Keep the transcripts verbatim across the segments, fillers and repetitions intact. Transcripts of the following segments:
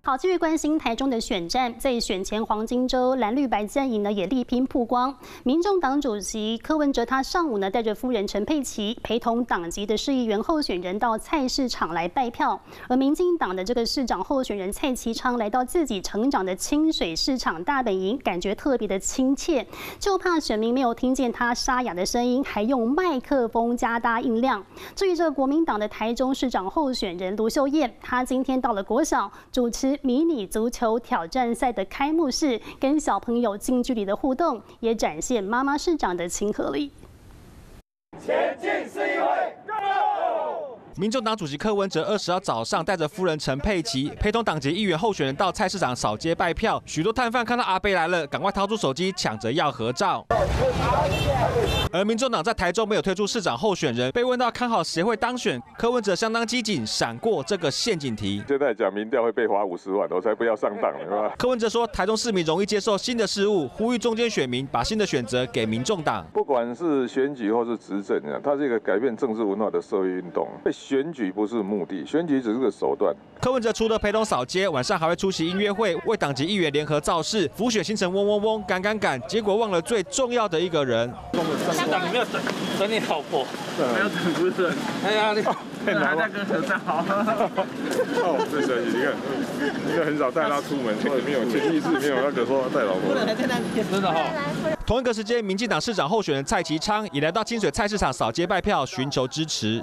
好，继续关心台中的选战，在选前黄金周，蓝绿白阵营呢也力拼曝光。民众党主席柯文哲他上午呢带着夫人陈佩琪，陪同党籍的市议员候选人到菜市场来拜票。而民进党的这个市长候选人蔡其昌来到自己成长的清水市场大本营，感觉特别的亲切，就怕选民没有听见他沙哑的声音，还用麦克风加大音量。至于这个国民党的台中市长候选人卢秀燕，她今天到了国小主持迷你足球挑战赛的开幕式，跟小朋友近距离的互动，也展现妈妈市长的亲和力。 前进市议会 ，Go！ 民众党主席柯文哲二十号早上带着夫人陈佩琪，陪同党籍议员候选人到菜市场扫街拜票。许多摊贩看到阿伯来了，赶快掏出手机抢着要合照。而民众党在台中没有推出市长候选人，被问到看好谁会当选，柯文哲相当机警，闪过这个陷阱题。 现在讲民调会被罚五十万，我才不要上当，是吧？ 柯文哲说，台中市民容易接受新的事物，呼吁中间选民把新的选择给民众党。 不管是选举或是执政，它是一个改变政治文化的社会运动。选举不是目的，选举只是个手段。 柯文哲除了陪同扫街，晚上还会出席音乐会，为党籍议员联合造势，辅选行程嗡嗡嗡，赶赶赶，结果忘了最重要的一个人。 市长，你没有等等你老婆，没有等夫人。哎呀，你还在跟合照。 哦，这小姐，你看，你看很少带她出门，所以没有潜意识没有那个说带老婆。 夫人还在那里，真的哈。 同一个时间，民进党市长候选人蔡其昌也来到清水菜市场扫街拜票，寻求支持。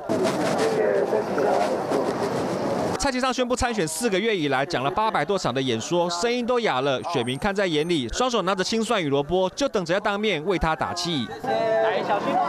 蔡其昌宣布参选四个月以来，讲了八百多场的演说，声音都哑了，选民看在眼里，双手拿着青蒜与萝卜，就等着要当面为他打气。 来，小心！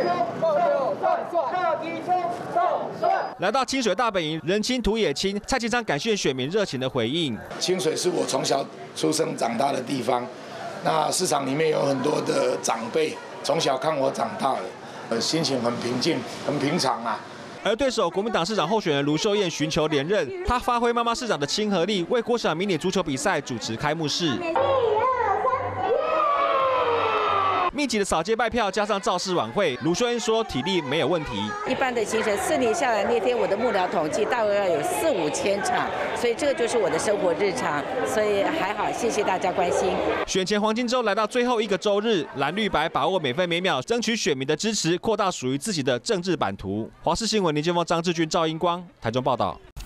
来到清水大本营，人亲土也亲，蔡其昌感谢选民热情的回应。 清水是我从小出生长大的地方，那市场里面有很多的长辈，从小看我长大的，呃，心情很平静，很平常啊。 而对手国民党市长候选人卢秀燕寻求连任，她发挥妈妈市长的亲和力，为国小迷你足球比赛主持开幕式。密集的扫街拜票加上造势晚会，卢秀燕说体力没有问题。 一般的行程四年下来，那天我的幕僚统计大约要有四五千场，所以这个就是我的生活日常，所以还好，谢谢大家关心。 选前黄金周来到最后一个周日，蓝绿白把握每分每秒，争取选民的支持，扩大属于自己的政治版图。华视新闻林建峰、张志军、赵英光台中报道。